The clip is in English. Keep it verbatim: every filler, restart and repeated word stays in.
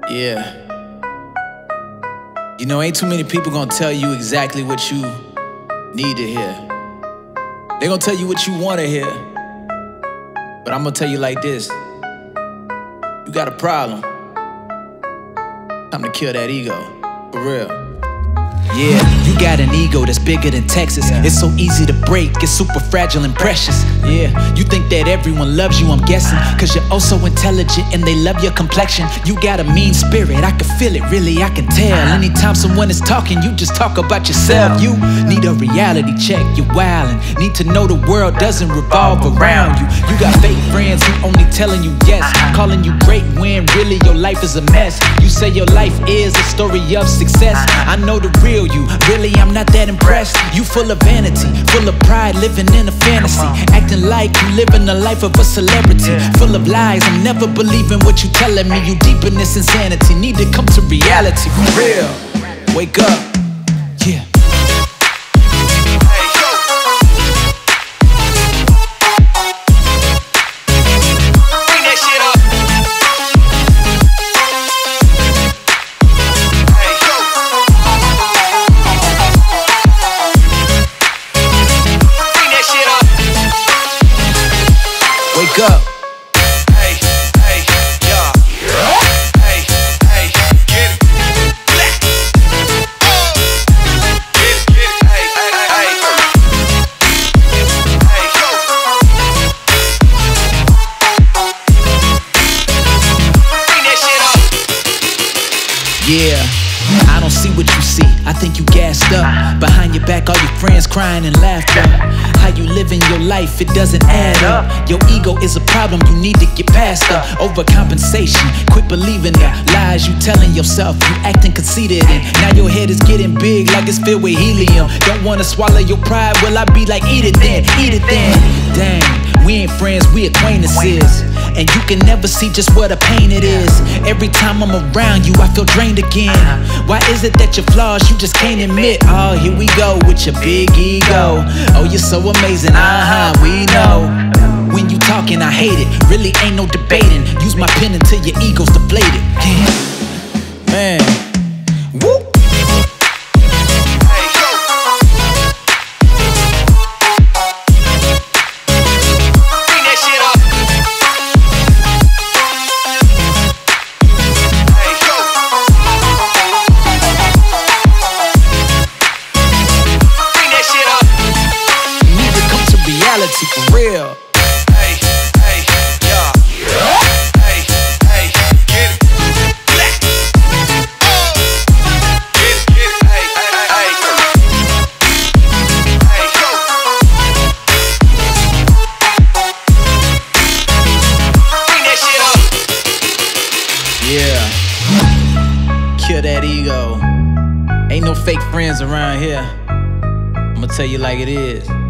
Yeah. You know, ain't too many people gonna tell you exactly what you need to hear. They gonna tell you what you wanna hear. But I'm gonna tell you like this. You got a problem. Time to kill that ego. For real. Yeah, you got an ego that's bigger than Texas. Yeah. It's so easy to break, it's super fragile and precious. Yeah, you think that everyone loves you, I'm guessing, cause you're oh so intelligent and they love your complexion. You got a mean spirit, I can feel it, really, I can tell. Anytime someone is talking, you just talk about yourself. You need a reality check, you're wildin'. Need to know the world doesn't revolve around you. You got fake friends who only telling you yes, calling you great when really your life is a mess. You say your life is a story of success. I know the real you, really I'm not that impressed. You full of vanity, full of pride, living in a fantasy, acting like you living the life of a celebrity. Full of lies, I'm never believing what you telling me. You deep in this insanity, need to come to reality. For real, wake up, yeah. Wake up. Hey, hey, yeah. Hey, hey, get it. Black. Oh. Get it, get it. Hey, hey, hey. Hey, go. Bring that shit up. Yeah, I don't see what you see, I think you gassed up. Behind your back, all your friends crying and laughter. How you living your life, it doesn't add up. Your ego is a problem, you need to get past the overcompensation. Quit believing the lies you telling yourself. You acting conceited and now your head is getting big like it's filled with helium. Don't wanna swallow your pride, well I be like eat it then, eat it then. Dang, we ain't friends, we acquaintances. And you can never see just what a pain it is. Every time I'm around you, I feel drained again. Why is it that your flaws you just can't admit? Oh, here we go with your big ego. Oh, you're so amazing, uh-huh, we know. When you talking, I hate it, really ain't no debating. Use my pen until your ego's deflated. Yeah. Man. Woo. For real. Hey, hey, yeah. Hey, hey, get it. Black. Oh. Get it, get it. Hey, hey, hey. Hey, go. Bring that shit up. Yeah. Kill that ego. Ain't no fake friends around here. I'ma tell you like it is.